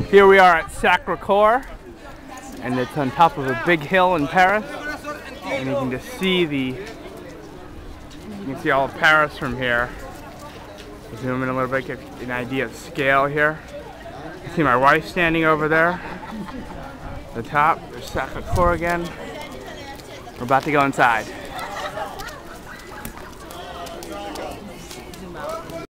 Here we are at Sacre Coeur, and it's on top of a big hill in Paris, and you can just see all of Paris from here. Zoom in a little bit, get an idea of scale here. You see my wife standing over there. At the top, there's Sacre Coeur again. We're about to go inside.